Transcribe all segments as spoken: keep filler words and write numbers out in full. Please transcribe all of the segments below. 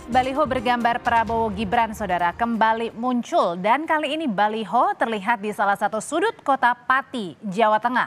Baliho bergambar Prabowo Gibran, saudara, kembali muncul dan kali ini baliho terlihat di salah satu sudut kota Pati, Jawa Tengah.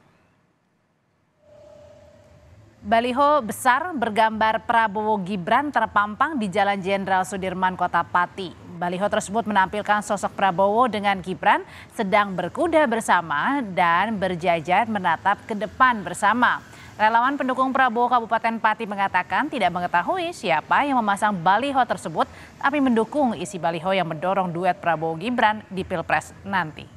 Baliho besar bergambar Prabowo Gibran terpampang di Jalan Jenderal Sudirman, Kota Pati. Baliho tersebut menampilkan sosok Prabowo dengan Gibran sedang berkuda bersama dan berjajar menatap ke depan bersama. Relawan pendukung Prabowo Kabupaten Pati mengatakan tidak mengetahui siapa yang memasang baliho tersebut, tapi mendukung isi baliho yang mendorong duet Prabowo Gibran di Pilpres nanti.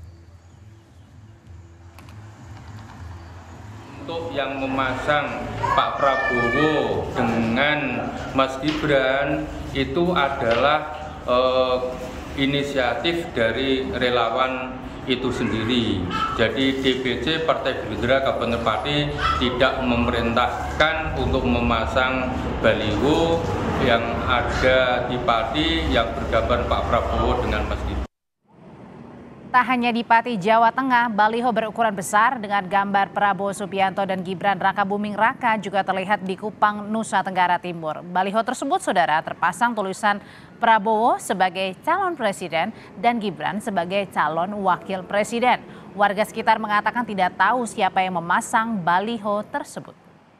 Untuk yang memasang Pak Prabowo dengan Mas Gibran itu adalah eh, inisiatif dari relawan itu sendiri. Jadi D P C Partai Gerindra Kabupaten Pati tidak memerintahkan untuk memasang baliho yang ada di Pati yang bergambar Pak Prabowo dengan Mas Gibran. Tak hanya di Pati, Jawa Tengah, baliho berukuran besar dengan gambar Prabowo Subianto dan Gibran Rakabuming Raka juga terlihat di Kupang, Nusa Tenggara Timur. Baliho tersebut, saudara, terpasang tulisan Prabowo sebagai calon presiden dan Gibran sebagai calon wakil presiden. Warga sekitar mengatakan tidak tahu siapa yang memasang baliho tersebut.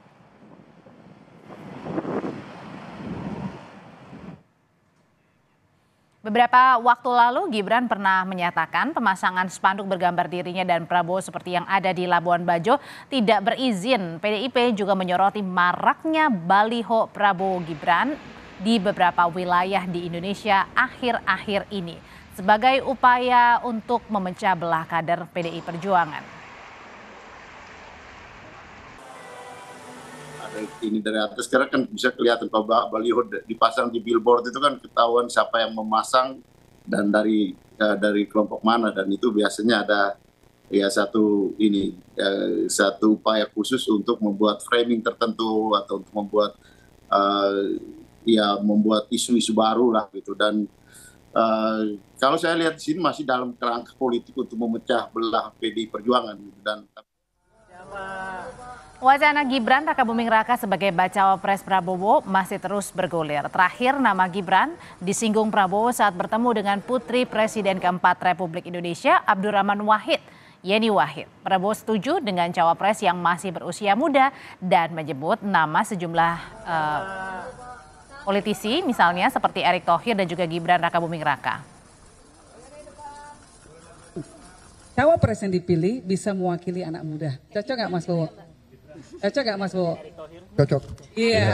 Beberapa waktu lalu Gibran pernah menyatakan pemasangan spanduk bergambar dirinya dan Prabowo seperti yang ada di Labuan Bajo tidak berizin. P D I P juga menyoroti maraknya baliho Prabowo Gibran di beberapa wilayah di Indonesia akhir-akhir ini sebagai upaya untuk memecah belah kader P D I Perjuangan. Ini dari atas sekarang kan bisa kelihatan Pak baliho dipasang di billboard itu kan ketahuan siapa yang memasang dan dari uh, dari kelompok mana, dan itu biasanya ada ya satu ini uh, satu upaya khusus untuk membuat framing tertentu atau untuk membuat uh, ya membuat isu-isu baru lah gitu. Dan uh, kalau saya lihat di sini masih dalam kerangka politik untuk memecah belah P D I Perjuangan gitu. Dan wacana Gibran Rakabuming Raka sebagai bacawa pres Prabowo masih terus bergulir. Terakhir nama Gibran disinggung Prabowo saat bertemu dengan Putri Presiden keempat Republik Indonesia Abdurrahman Wahid, Yeni Wahid. Prabowo setuju dengan cawapres yang masih berusia muda dan menyebut nama sejumlah uh, politisi misalnya seperti Erick Thohir dan juga Gibran Rakabuming Raka. Cawapres yang dipilih bisa mewakili anak muda. Cocok nggak Mas Bowo? Cocok nggak Mas Bowo? Cocok. Iya.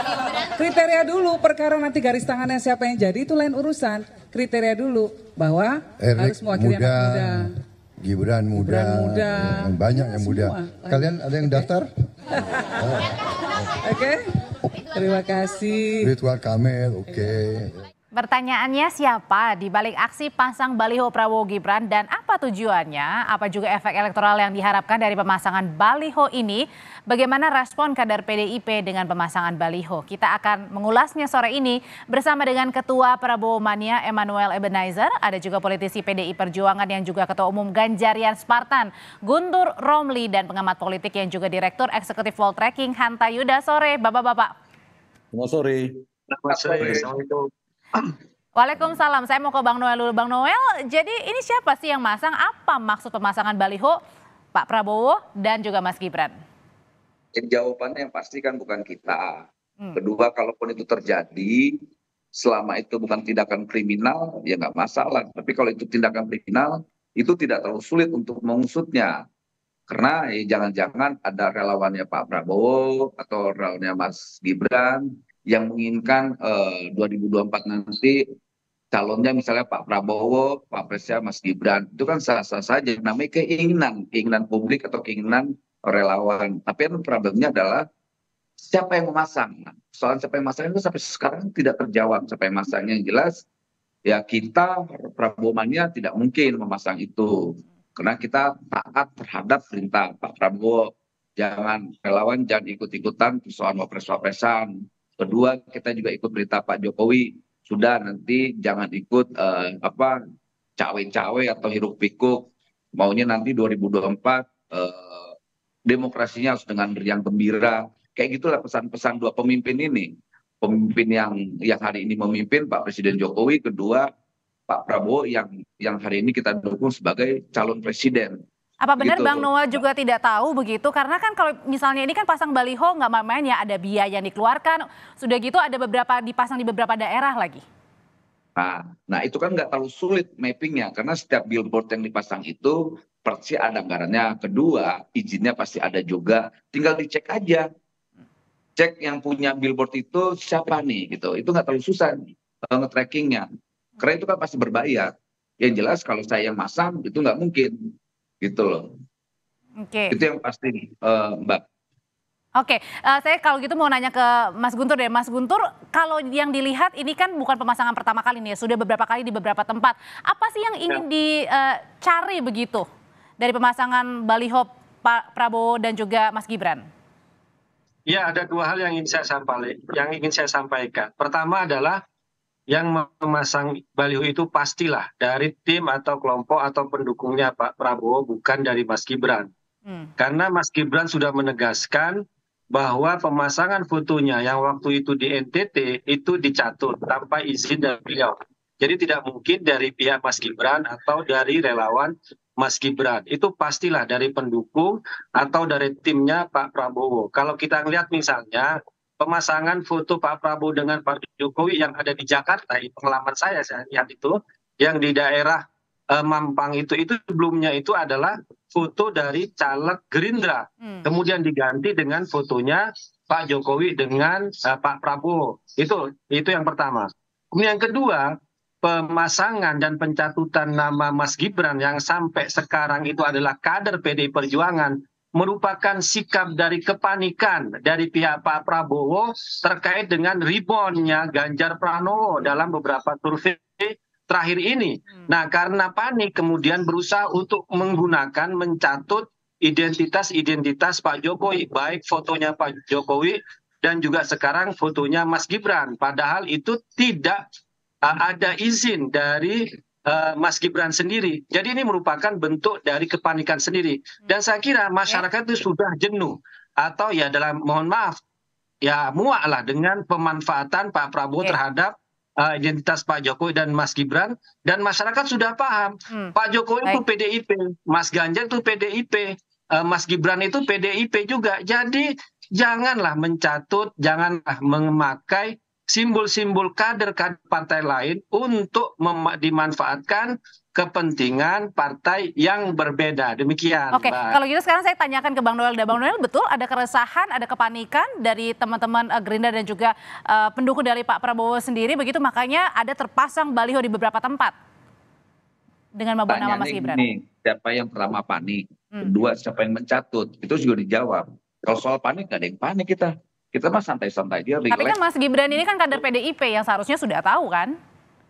Kriteria dulu, perkara nanti garis tangannya siapa yang jadi itu lain urusan. Kriteria dulu bahwa Erick harus mewakili muda, anak muda. Gibran muda, Gibran muda. Ya, banyak yang muda. Semua. Kalian ada yang daftar? oh. Oke, okay. Terima kasih. Ridwan Kamil, oke. Okay. Pertanyaannya, siapa di balik aksi pasang baliho Prabowo Gibran dan apa tujuannya? Apa juga efek elektoral yang diharapkan dari pemasangan baliho ini? Bagaimana respon kader P D I P dengan pemasangan baliho? Kita akan mengulasnya sore ini bersama dengan Ketua Prabowo Mania Emmanuel Ebenezer. Ada juga politisi P D I Perjuangan yang juga Ketua Umum Ganjarian Spartan Guntur Romli dan pengamat politik yang juga Direktur Eksekutif Poltreking Hanta Yuda. Sore Bapak-Bapak. Selamat sore. Selamat sore. Assalamualaikum. Waalaikumsalam. Saya mau ke Bang Noel dulu. Bang Noel, jadi ini siapa sih yang masang? Apa maksud pemasangan baliho Pak Prabowo dan juga Mas Gibran? Jadi jawabannya yang pasti kan bukan kita. Hmm. Kedua, kalaupun itu terjadi, selama itu bukan tindakan kriminal, ya nggak masalah. Tapi kalau itu tindakan kriminal, itu tidak terlalu sulit untuk mengusutnya. Karena ya, jangan-jangan ada relawannya Pak Prabowo atau relawannya Mas Gibran yang menginginkan eh, dua ribu dua puluh empat nanti calonnya misalnya Pak Prabowo, Pak Presnya Mas Gibran. Itu kan sah-sah saja, namanya keinginan, keinginan publik atau keinginan relawan. Tapi yang problemnya adalah siapa yang memasang. Nah, soal siapa yang memasang itu sampai sekarang tidak terjawab. Siapa yang memasangnya yang jelas, ya kita Prabowo Mania tidak mungkin memasang itu. Karena kita taat terhadap perintah Pak Prabowo. Jangan relawan, jangan ikut-ikutan persoalan wapres-wapresan. Kedua, kita juga ikut perintah Pak Jokowi. Sudah, nanti jangan ikut eh, apa cawe-cawe atau hiruk-pikuk. Maunya nanti dua ribu dua puluh empat eh, demokrasinya harus dengan riang gembira. Kayak gitulah pesan-pesan dua pemimpin ini. pemimpin yang yang hari ini memimpin Pak Presiden Jokowi, kedua Pak Prabowo yang yang hari ini kita dukung sebagai calon presiden. Apa benar Gitu. Bang Noel juga tidak tahu begitu? Karena kan kalau misalnya ini kan pasang baliho nggak main-main ya, ada biaya yang dikeluarkan, sudah gitu ada beberapa dipasang di beberapa daerah lagi. Nah, nah itu kan nggak terlalu sulit mappingnya karena setiap billboard yang dipasang itu pasti ada anggarannya. Kedua, izinnya pasti ada juga. Tinggal dicek aja. Cek yang punya billboard itu siapa nih gitu. Itu nggak terlalu susah nge-trackingnya. Karena itu kan pasti berbayar. Yang jelas kalau saya yang masang itu nggak mungkin. Gitu loh. Oke. Itu yang pasti uh, Mbak. Oke, uh, saya kalau gitu mau nanya ke Mas Guntur deh. Mas Guntur, kalau yang dilihat ini kan bukan pemasangan pertama kali nih, sudah beberapa kali di beberapa tempat. Apa sih yang ingin ya. dicari begitu dari pemasangan baliho Pak Prabowo dan juga Mas Gibran? Ya, ada dua hal yang ingin saya sampaikan. Yang ingin saya sampaikan. Pertama adalah yang memasang baliho itu pastilah dari tim atau kelompok atau pendukungnya Pak Prabowo, bukan dari Mas Gibran. Hmm. Karena Mas Gibran sudah menegaskan bahwa pemasangan fotonya yang waktu itu di N T T itu dicatut tanpa izin dari beliau. Jadi tidak mungkin dari pihak Mas Gibran atau dari relawan Mas Gibran. Itu pastilah dari pendukung atau dari timnya Pak Prabowo. Kalau kita lihat misalnya pemasangan foto Pak Prabowo dengan Pak Jokowi yang ada di Jakarta, pengalaman saya saya lihat itu, yang di daerah eh, Mampang itu, itu sebelumnya itu adalah foto dari caleg Gerindra, hmm. kemudian diganti dengan fotonya Pak Jokowi dengan eh, Pak Prabowo. Itu itu yang pertama. Kemudian yang kedua, pemasangan dan pencatutan nama Mas Gibran yang sampai sekarang itu adalah kader P D I Perjuangan, merupakan sikap dari kepanikan dari pihak Pak Prabowo terkait dengan reboundnya Ganjar Pranowo dalam beberapa survei terakhir ini. Hmm. Nah, karena panik kemudian berusaha untuk menggunakan mencatut identitas-identitas Pak Jokowi, baik fotonya Pak Jokowi dan juga sekarang fotonya Mas Gibran. Padahal itu tidak uh, ada izin dari Uh, Mas Gibran sendiri. Jadi ini merupakan bentuk dari kepanikan sendiri. Dan saya kira masyarakat itu sudah jenuh atau ya dalam mohon maaf ya muak lah dengan pemanfaatan Pak Prabowo okay. terhadap uh, identitas Pak Jokowi dan Mas Gibran, dan masyarakat sudah paham hmm. Pak Jokowi Baik. itu P D I P, Mas Ganjar itu P D I P, uh, Mas Gibran itu P D I P juga. Jadi janganlah mencatut, janganlah memakai simbol-simbol kader-kader partai lain untuk dimanfaatkan kepentingan partai yang berbeda. Demikian. Oke, Mbak. Kalau gitu sekarang saya tanyakan ke Bang Noel. Bang Noel, betul ada keresahan, ada kepanikan dari teman-teman uh, Gerindra dan juga uh, pendukung dari Pak Prabowo sendiri, begitu makanya ada terpasang baliho di beberapa tempat dengan membawa nama Mas Gibran. Ini, siapa yang pertama panik, hmm. kedua siapa yang mencatut, itu juga dijawab. Kalau soal panik, nggak ada yang panik kita. Kita mah santai-santai dia. Tapi kan Mas Gibran ini kan kader P D I P yang seharusnya sudah tahu kan?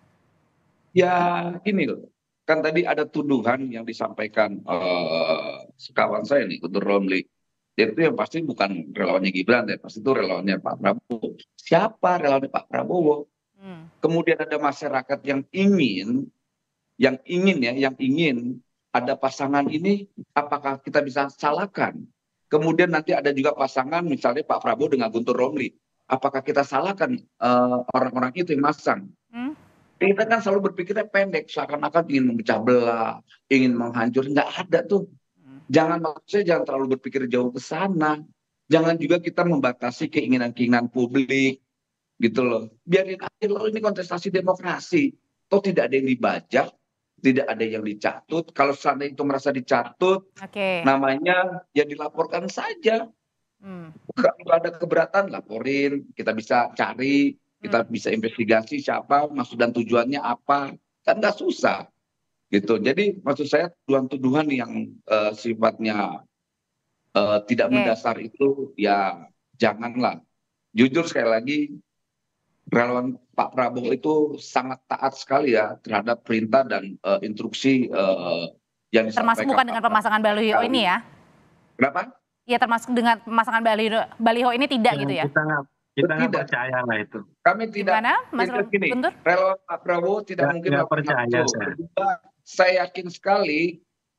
Ya ini loh, kan tadi ada tuduhan yang disampaikan uh, sekawan saya nih, Guntur Romli. Dia itu yang pasti bukan relawannya Gibran, ya pasti itu relawannya Pak Prabowo. Siapa relawannya Pak Prabowo? Hmm. Kemudian ada masyarakat yang ingin, yang ingin ya, yang ingin ada pasangan ini, apakah kita bisa salahkan? Kemudian nanti ada juga pasangan misalnya Pak Prabowo dengan Guntur Romli. Apakah kita salahkan orang-orang uh, itu yang masang? Hmm? Kita kan selalu berpikirnya pendek, seakan-akan ingin memecah belah, ingin menghancur. Nggak ada tuh. Hmm. Jangan maksudnya jangan terlalu berpikir jauh ke sana. Jangan juga kita membatasi keinginan-keinginan publik, gitu loh. Biarin aja loh, ini kontestasi demokrasi. Toh tidak ada yang dibajak, tidak ada yang dicatut. Kalau sana itu merasa dicatut, okay. namanya ya dilaporkan saja. Hmm. Kalau ada keberatan, laporin. Kita bisa cari, kita hmm. bisa investigasi siapa, maksud dan tujuannya apa. Kan nggak susah. Gitu. Jadi maksud saya tuduhan-tuduhan yang uh, sifatnya uh, tidak okay. mendasar itu, ya janganlah. Jujur sekali lagi, relawan Pak Prabowo itu sangat taat sekali ya terhadap perintah dan uh, instruksi uh, yang disampaikan. Termasuk bukan dengan pemasangan baliho ini ya? Kenapa? Iya, termasuk dengan pemasangan baliho, baliho ini tidak ya, gitu ya? Kita nggak kita nggak percaya lah itu. Kami tidak. Gimana, Mas gini, relawan Pak Prabowo tidak gak, mungkin gak percaya. Saya. saya yakin sekali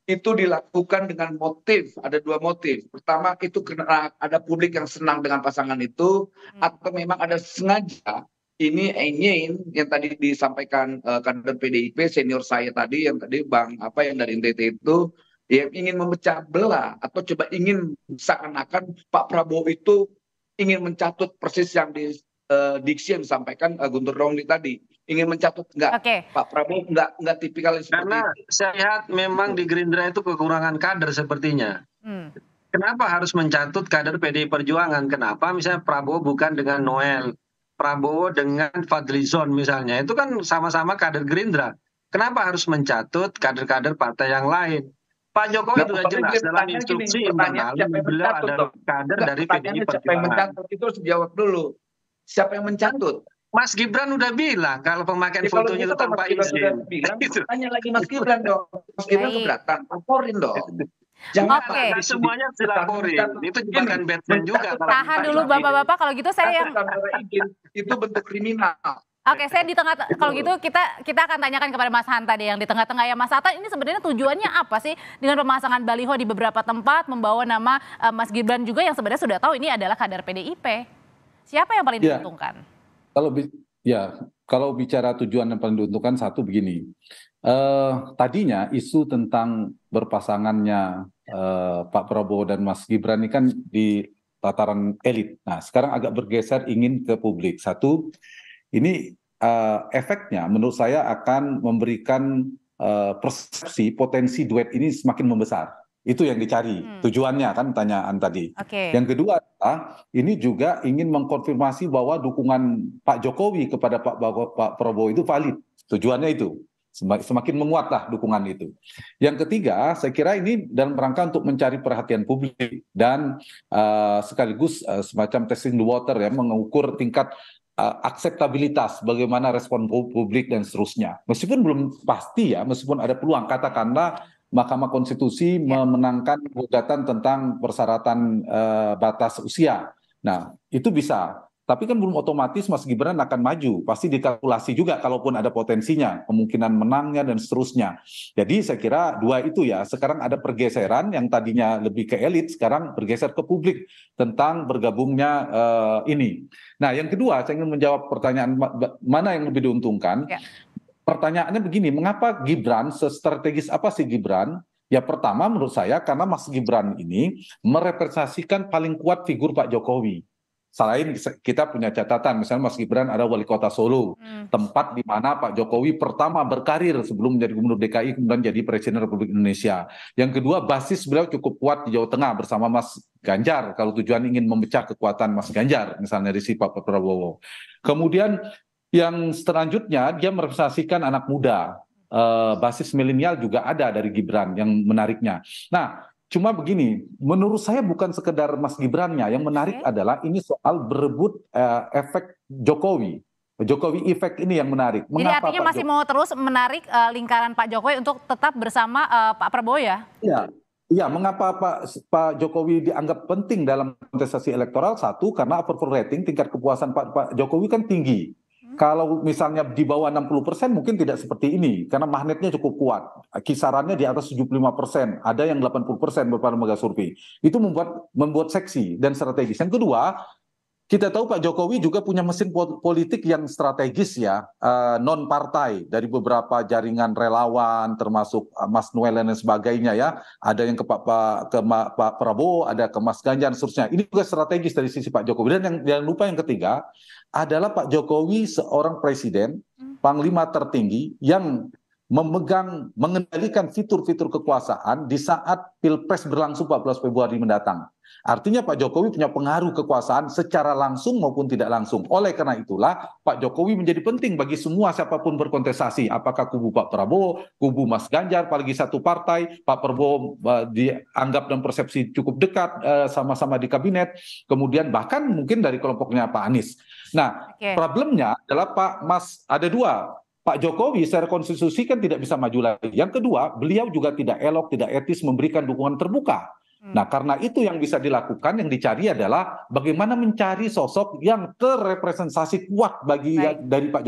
itu dilakukan dengan motif, ada dua motif. Pertama itu karena ada publik yang senang dengan pasangan itu, atau memang ada sengaja ini ingin yang tadi disampaikan uh, kader P D I P senior saya tadi yang tadi Bang apa yang dari N T T itu ya ingin memecah belah atau coba ingin seakan-akan Pak Prabowo itu ingin mencatut persis yang di uh, diksi yang disampaikan uh, Guntur Romli tadi. Ingin mencatut enggak, Oke. Pak Prabowo enggak enggak tipikal seperti Karena itu. saya lihat memang di Gerindra itu kekurangan kader sepertinya. Hmm. Kenapa harus mencatut kader P D I Perjuangan? Kenapa misalnya Prabowo bukan dengan Noel, Prabowo dengan Fadlizon misalnya, itu kan sama-sama kader Gerindra. Kenapa harus mencatut kader-kader partai yang lain? Pak Jokowi Nah, sudah pertanyaan jelas gini, dalam pertanyaan instruksi gini, pertanyaan internal siapa yang beliau mencatut, adalah dong? kader Enggak, dari P D I pertanyaannya siapa yang Perjuangan. mencatut itu harus dijawab dulu. Siapa yang mencatut? Mas Gibran udah bilang kalau pemakaian Ya, kalau fotonya gitu itu kan tanpa Mas Gibran sudah izin. bilang, Itu. tanya lagi Mas Gibran dong. Mas Gibran Baik. keberatan, laporin dong. Jangan Oke. pakai Nah, semuanya dilaporin. Itu jebakan Batman juga. kalau Tahan kita dulu ini. Bapak-bapak, kalau gitu saya yang tanpa izin itu bentuk kriminal. Oke, saya di tengah kalau gitu kita kita akan tanyakan kepada Mas Hanta deh yang di tengah-tengah ya Mas Hanta, ini sebenarnya tujuannya apa sih dengan pemasangan baliho di beberapa tempat membawa nama uh, Mas Gibran juga yang sebenarnya sudah tahu ini adalah kader P D I P. Siapa yang paling Ya. diuntungkan? Kalau bi- ya kalau bicara tujuan yang paling diuntungkan satu begini, eh, tadinya isu tentang berpasangannya eh, Pak Prabowo dan Mas Gibran ini kan di tataran elit. Nah sekarang agak bergeser ingin ke publik. Satu, ini eh, efeknya menurut saya akan memberikan eh, persepsi potensi duet ini semakin membesar. Itu yang dicari Hmm. tujuannya kan pertanyaan tadi. Oke. Yang kedua adalah ini juga ingin mengkonfirmasi bahwa dukungan Pak Jokowi kepada Pak, Bago- Pak Prabowo itu valid. Tujuannya itu Sem- semakin menguatlah dukungan itu. Yang ketiga, saya kira ini dalam rangka untuk mencari perhatian publik dan uh, sekaligus uh, semacam testing the water ya, mengukur tingkat uh, akseptabilitas, bagaimana respon pu- publik dan seterusnya. Meskipun belum pasti ya, meskipun ada peluang, katakanlah Mahkamah Konstitusi Ya. memenangkan gugatan tentang persyaratan eh, batas usia. Nah, itu bisa. Tapi kan belum otomatis Mas Gibran akan maju. Pasti dikalkulasi juga kalaupun ada potensinya, kemungkinan menangnya dan seterusnya. Jadi saya kira dua itu ya. Sekarang ada pergeseran yang tadinya lebih ke elit, sekarang bergeser ke publik tentang bergabungnya eh, ini. Nah, yang kedua saya ingin menjawab pertanyaan ma- ba- mana yang lebih diuntungkan. Ya. Pertanyaannya begini, mengapa Gibran, sestrategis apa sih Gibran? Ya pertama menurut saya karena Mas Gibran ini merepresentasikan paling kuat figur Pak Jokowi. Selain kita punya catatan, misalnya Mas Gibran ada wali kota Solo, Hmm. tempat di mana Pak Jokowi pertama berkarir sebelum menjadi gubernur D K I, kemudian jadi Presiden Republik Indonesia. Yang kedua, basis beliau cukup kuat di Jawa Tengah bersama Mas Ganjar, kalau tujuan ingin memecah kekuatan Mas Ganjar, misalnya di si Pak Prabowo. Kemudian yang selanjutnya dia merepresentasikan anak muda, eh, basis milenial juga ada dari Gibran yang menariknya. Nah, cuma begini, menurut saya bukan sekedar Mas Gibrannya, yang menarik Oke. adalah ini soal berebut eh, efek Jokowi, Jokowi efek ini yang menarik. Jadi Mengapa artinya Pak masih Jokowi? mau terus menarik uh, lingkaran Pak Jokowi untuk tetap bersama uh, Pak Prabowo ya? Iya, iya. Mengapa Pak Pak Jokowi dianggap penting dalam kontestasi elektoral? Satu, karena approval rating, tingkat kepuasan Pak, Pak Jokowi kan tinggi. Kalau misalnya di bawah enam puluh persen mungkin tidak seperti ini, karena magnetnya cukup kuat. Kisarannya di atas tujuh puluh lima persen, ada yang delapan puluh persen beberapa lembaga survei. Itu membuat membuat seksi dan strategis. Yang kedua, kita tahu Pak Jokowi juga punya mesin po- politik yang strategis ya, eh, non partai dari beberapa jaringan relawan, termasuk eh, Mas Noel dan lain sebagainya ya. Ada yang ke Pak, Pak ke Ma- Pak Prabowo, ada ke Mas Ganjar, dan seterusnya. Ini juga strategis dari sisi Pak Jokowi. Dan yang jangan lupa yang ketiga adalah Pak Jokowi seorang presiden, panglima tertinggi yang memegang, mengendalikan fitur-fitur kekuasaan di saat Pilpres berlangsung empat belas Februari mendatang. Artinya Pak Jokowi punya pengaruh kekuasaan secara langsung maupun tidak langsung. Oleh karena itulah Pak Jokowi menjadi penting bagi semua siapapun berkontestasi. Apakah kubu Pak Prabowo, kubu Mas Ganjar, apalagi satu partai, Pak Prabowo uh, dianggap dan persepsi cukup dekat uh, sama-sama di kabinet. Kemudian bahkan mungkin dari kelompoknya Pak Anies. Nah, Oke. problemnya adalah Pak Mas, ada dua. Pak Jokowi secara konstitusi kan tidak bisa maju lagi. Yang kedua, beliau juga tidak elok, tidak etis memberikan dukungan terbuka. Nah, karena itu yang bisa dilakukan, yang dicari adalah bagaimana mencari sosok yang terrepresentasi kuat bagi Baik. dari Pak Jokowi.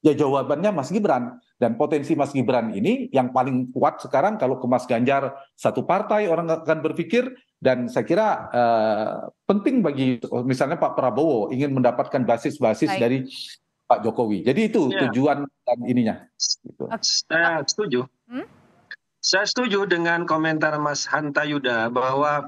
Ya jawabannya Mas Gibran. Dan potensi Mas Gibran ini yang paling kuat sekarang kalau ke Mas Ganjar satu partai orang akan berpikir, dan saya kira eh, penting bagi misalnya Pak Prabowo ingin mendapatkan basis-basis Baik. dari Pak Jokowi. Jadi itu Ya. tujuan dan ininya. Gitu. Saya setuju. Hmm? Saya setuju dengan komentar Mas Hanta Yuda bahwa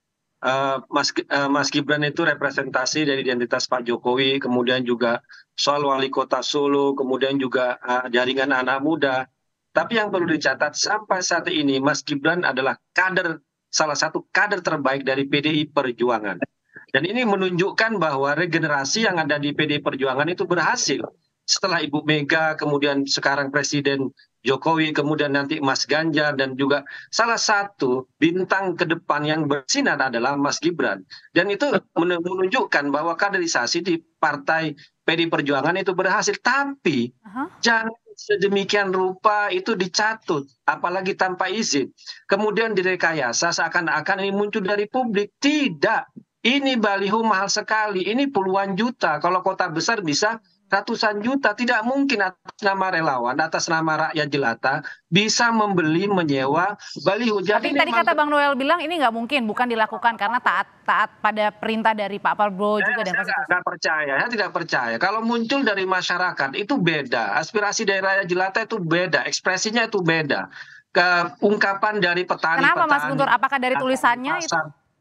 uh, Mas, uh, Mas Gibran itu representasi dari identitas Pak Jokowi, kemudian juga soal wali kota Solo, kemudian juga uh, jaringan anak muda. Tapi yang perlu dicatat sampai saat ini Mas Gibran adalah kader, salah satu kader terbaik dari P D I Perjuangan. Dan ini menunjukkan bahwa regenerasi yang ada di P D I Perjuangan itu berhasil. Setelah Ibu Mega, kemudian sekarang Presiden Jokowi, kemudian nanti Mas Ganjar, dan juga salah satu bintang ke depan yang bersinar adalah Mas Gibran. Dan itu menunjukkan bahwa kaderisasi di partai P D I Perjuangan itu berhasil. Tapi Aha. jangan sedemikian rupa itu dicatut, apalagi tanpa izin. Kemudian direkayasa seakan-akan ini muncul dari publik. Tidak, ini baliho mahal sekali, ini puluhan juta. Kalau kota besar bisa ratusan juta. Tidak mungkin atas nama relawan, atas nama rakyat jelata bisa membeli, menyewa baliho. Tapi tadi kata Bang Noel bilang ini nggak mungkin, bukan dilakukan karena taat taat pada perintah dari Pak Prabowo juga dan saya konstitusi. tidak percaya, saya tidak percaya. Kalau muncul dari masyarakat itu beda, aspirasi dari rakyat jelata itu beda, ekspresinya itu beda. Ke ungkapan dari petani. Kenapa Mas petani, Guntur? Apakah dari tulisannya itu?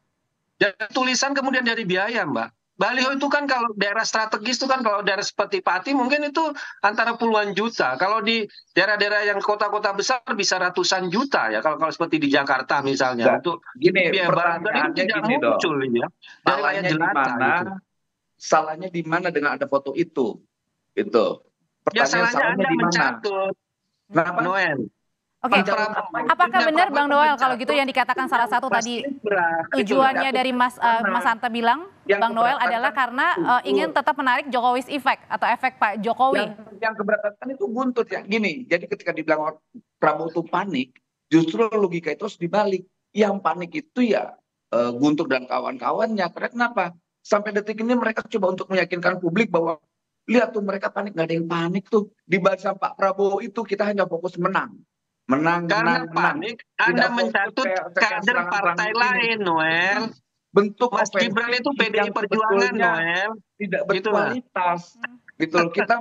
Dari tulisan kemudian dari biaya, Mbak. Baliho itu kan kalau daerah strategis itu kan kalau daerah seperti Pati mungkin itu antara puluhan juta. Kalau di daerah-daerah yang kota-kota besar bisa ratusan juta ya. Kalau kalau seperti di Jakarta misalnya. Nah, untuk gini, biaya barang pertanyaannya tidak gini dong. muncul ya. Dari rakyat Salahnya di jelata mana? gitu. Salahnya di mana dengan ada foto itu? Itu. Ya Pertanyaan salahnya salahnya Anda di mana? mencatut. Kenapa? Noel. Oke, Pak Prabowo apakah tidak benar pernah Bang Noel mencatut kalau gitu yang dikatakan salah satu Mas tadi Gibran. tujuannya Itu dari Mas uh, Mas Hanta bilang, Yang Bang Noel keberatan adalah kan karena itu. uh, ingin tetap menarik Jokowi's effect atau efek Pak Jokowi. Yang, yang keberatan itu buntut ya. Gini, jadi ketika dibilang Prabowo itu panik, justru logika itu harus dibalik. Yang panik itu ya uh, Guntur dan kawan-kawannya. Karena kenapa? Sampai detik ini mereka coba untuk meyakinkan publik bahwa lihat tuh mereka panik, nggak ada yang panik tuh. Di barisan Pak Prabowo itu kita hanya fokus menang. Menang, Karena menang, menang. panik, Anda Tidak mencatut fokus kayak- kayak kader serangan-serangan partai ini. lain, Noel. Bentuk Mas ofensif Gibran itu P D I yang Perjuangan, sebetulnya Noel. tidak Gitu lah. berkualitas. Gitu loh, kita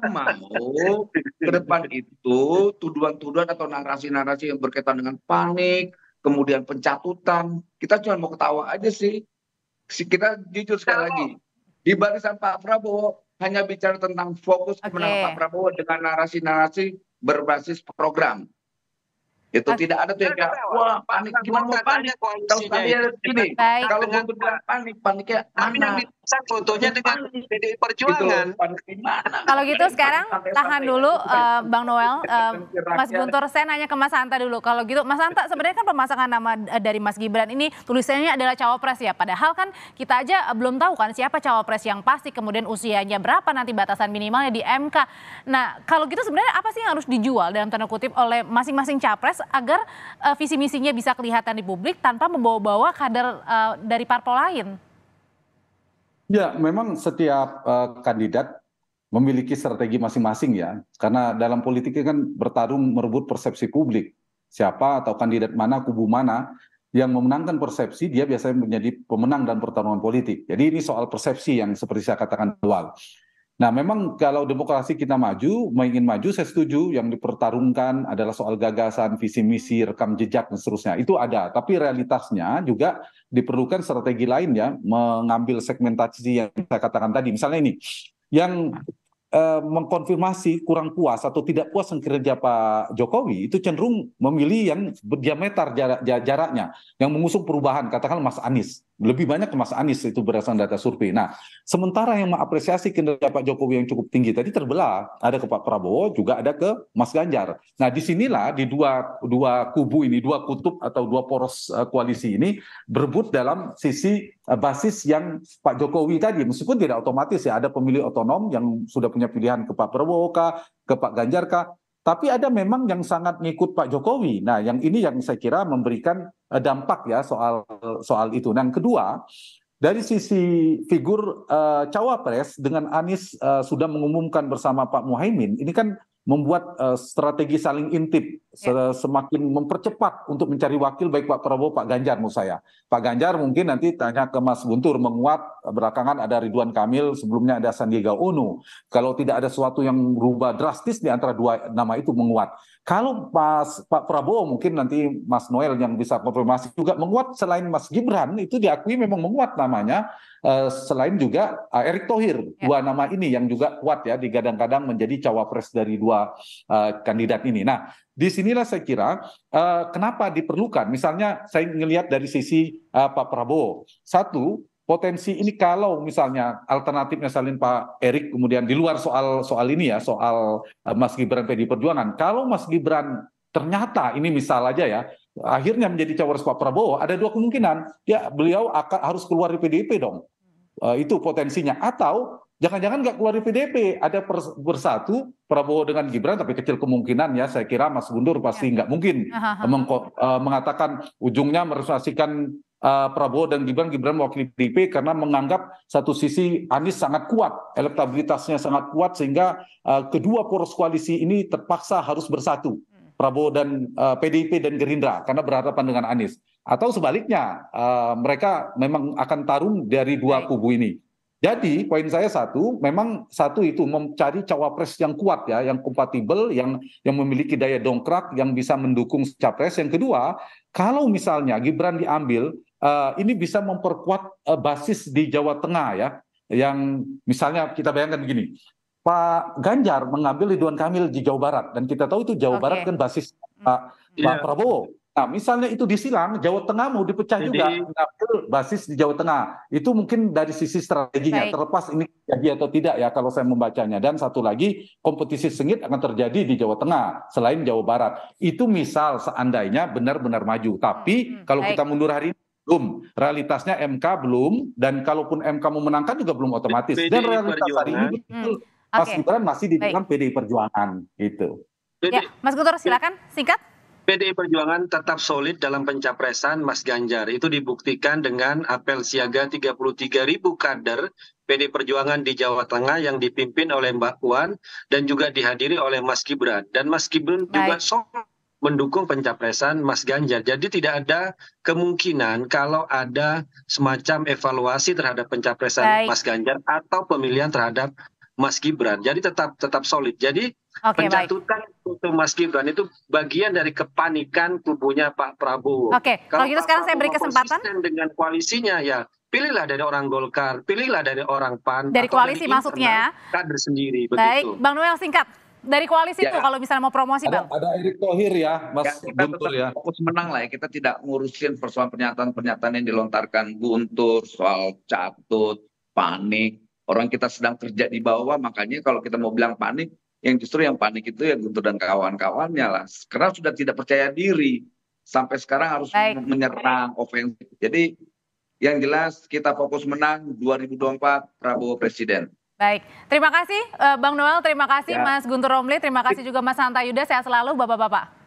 mau ke depan itu tuduhan-tuduhan atau narasi-narasi yang berkaitan dengan panik, kemudian pencatutan. Kita cuma mau ketawa aja sih. Si- Kita jujur sekali Kalau- lagi. Di barisan Pak Prabowo hanya bicara tentang fokus Oke. kemenangan Pak Prabowo dengan narasi-narasi berbasis program. Itu Oke. tidak ada tuh yang kayak, wah panik, gimana mau panik? Kalau sekalian gini, Baik. kalau Dengan- Guntur bilang panik, paniknya Tapi yang mana? dipasang fotonya dengan P D I Gitu loh, Perjuangan. panik di mana? Kalau gitu sekarang Santai-santai tahan aja. dulu Itu kan uh, Bang Noel, uh, rakyat. Mas Guntur, saya nanya ke Mas Hanta dulu. Kalau gitu Mas Hanta sebenarnya kan pemasangan nama uh, dari Mas Gibran ini tulisannya adalah cawapres ya. Padahal kan kita aja uh, belum tahu kan siapa cawapres yang pasti, kemudian usianya berapa, nanti batasan minimalnya di M K. Nah kalau gitu sebenarnya apa sih yang harus dijual dalam tanda kutip oleh masing-masing capres agar uh, visi misinya bisa kelihatan di publik tanpa membawa-bawa kader uh, dari parpol lain? Ya, memang setiap uh, kandidat memiliki strategi masing-masing ya. Karena dalam politik kan bertarung merebut persepsi publik. Siapa atau kandidat mana, kubu mana yang memenangkan persepsi, dia biasanya menjadi pemenang dan pertarungan politik. Jadi ini soal persepsi yang seperti saya katakan awal. Nah, memang kalau demokrasi kita maju, mau ingin maju, saya setuju yang dipertarungkan adalah soal gagasan, visi misi, rekam jejak, dan seterusnya. Itu ada, tapi realitasnya juga diperlukan strategi lain ya, mengambil segmentasi yang saya katakan tadi. Misalnya ini, yang eh, mengkonfirmasi kurang puas atau tidak puas dengan kinerja Pak Jokowi, itu cenderung memilih yang berdiameter jarak, jaraknya, yang mengusung perubahan, katakan Mas Anies. Lebih banyak ke Mas Anies itu berdasarkan data survei. Nah, sementara yang mengapresiasi kinerja Pak Jokowi yang cukup tinggi tadi terbelah. Ada ke Pak Prabowo, juga ada ke Mas Ganjar. Nah, disinilah di dua, dua kubu ini, dua kutub atau dua poros uh, koalisi ini berebut dalam sisi uh, basis yang Pak Jokowi tadi. Meskipun tidak otomatis ya, ada pemilih otonom yang sudah punya pilihan ke Pak Prabowo kah, ke Pak Ganjar kah. Tapi ada memang yang sangat ngikut Pak Jokowi. Nah, yang ini yang saya kira memberikan uh, dampak ya soal soal itu. Dan kedua, dari sisi figur uh, cawapres dengan Anies uh, sudah mengumumkan bersama Pak Muhaimin, ini kan membuat uh, strategi saling intip, ya. Semakin mempercepat untuk mencari wakil baik Pak Prabowo, Pak Ganjar menurut saya. Pak Ganjar mungkin nanti tanya ke Mas Guntur, menguat, belakangan ada Ridwan Kamil, sebelumnya ada Sandiaga Uno. Kalau tidak ada sesuatu yang berubah drastis di antara dua nama itu menguat. Kalau Mas Pak Prabowo mungkin nanti Mas Noel yang bisa konfirmasi juga menguat, selain Mas Gibran itu diakui memang menguat namanya. Uh, selain juga uh, Erick Thohir, ya. Dua nama ini yang juga kuat ya digadang-gadang menjadi cawapres dari dua uh, kandidat ini. Nah, disinilah saya kira uh, kenapa diperlukan. Misalnya saya melihat dari sisi uh, Pak Prabowo, satu potensi ini kalau misalnya alternatifnya salin Pak Erick, kemudian di luar soal soal ini ya soal uh, Mas Gibran P D I Perjuangan, kalau Mas Gibran ternyata ini misal aja ya akhirnya menjadi cawapres Pak Prabowo, ada dua kemungkinan, ya beliau akan harus keluar dari P D I P dong. Uh, itu potensinya, atau jangan-jangan nggak keluar dari P D I P, ada bersatu Prabowo dengan Gibran, tapi kecil kemungkinan ya, saya kira Mas Guntur pasti nggak mungkin uh, uh, mengatakan ujungnya merealisasikan uh, Prabowo dan Gibran, Gibran mewakili P D I P karena menganggap satu sisi Anies sangat kuat, elektabilitasnya sangat kuat sehingga uh, kedua poros koalisi ini terpaksa harus bersatu. Prabowo dan uh, P D I P dan Gerindra karena berhadapan dengan Anies, atau sebaliknya uh, mereka memang akan tarung dari dua kubu ini. Jadi poin saya satu, memang satu itu mencari cawapres yang kuat ya, yang kompatibel, yang yang memiliki daya dongkrak, yang bisa mendukung capres. Yang kedua, kalau misalnya Gibran diambil, uh, ini bisa memperkuat uh, basis di Jawa Tengah ya, yang misalnya kita bayangkan begini. Pak Ganjar mengambil Ridwan Kamil di Jawa Barat, dan kita tahu itu Jawa okay. Barat kan basis Pak, yeah. Pak Prabowo. Nah, misalnya itu disilang, Jawa Tengah mau dipecah Jadi, juga, mengambil basis di Jawa Tengah. Itu mungkin dari sisi strateginya, baik. Terlepas ini terjadi atau tidak ya kalau saya membacanya. Dan satu lagi, kompetisi sengit akan terjadi di Jawa Tengah selain Jawa Barat. Itu misal seandainya benar-benar maju. Tapi hmm, kalau baik. Kita mundur hari ini, belum, realitasnya M K belum, dan kalaupun M K memenangkan juga belum otomatis. Dan realitas hari ini betul. Hmm. Mas okay. Gibran masih di dalam P D I Perjuangan gitu. Ya, Mas Guntur silakan singkat. P D I Perjuangan tetap solid dalam pencapresan Mas Ganjar. Itu dibuktikan dengan apel siaga tiga puluh tiga ribu kader P D I Perjuangan di Jawa Tengah yang dipimpin oleh Mbak Puan dan juga dihadiri oleh Mas Gibran. Dan Mas Gibran Baik. juga solid mendukung pencapresan Mas Ganjar. Jadi tidak ada kemungkinan kalau ada semacam evaluasi terhadap pencapresan Baik. Mas Ganjar atau pemilihan terhadap Mas Gibran, jadi tetap tetap solid. Jadi okay, pencatutan untuk Mas Gibran itu bagian dari kepanikan kubunya Pak Prabowo. Oke, okay. kalau gitu sekarang saya beri kesempatan dengan koalisinya ya, pilihlah dari orang Golkar, pilihlah dari orang P A N, dari koalisi dari maksudnya kader sendiri. Baik, begitu. Bang Noel singkat dari koalisi ya. Itu kalau misalnya mau promosi ada, Bang. Ada Erick Thohir ya, Mas ya, kita Guntur ya. Fokus menang lah ya, kita tidak ngurusin persoalan pernyataan-pernyataan yang dilontarkan Guntur soal catut, panik. Orang kita sedang kerja di bawah, makanya kalau kita mau bilang panik, yang justru yang panik itu ya Guntur dan kawan-kawannya lah. Karena sudah tidak percaya diri, sampai sekarang harus Baik. menyerang ofensif. Jadi yang jelas kita fokus menang dua ribu dua puluh empat Prabowo Presiden. Baik, terima kasih Bang Noel, terima kasih ya. Mas Guntur Romli, terima kasih juga Mas Hanta Yuda, sehat selalu Bapak-Bapak.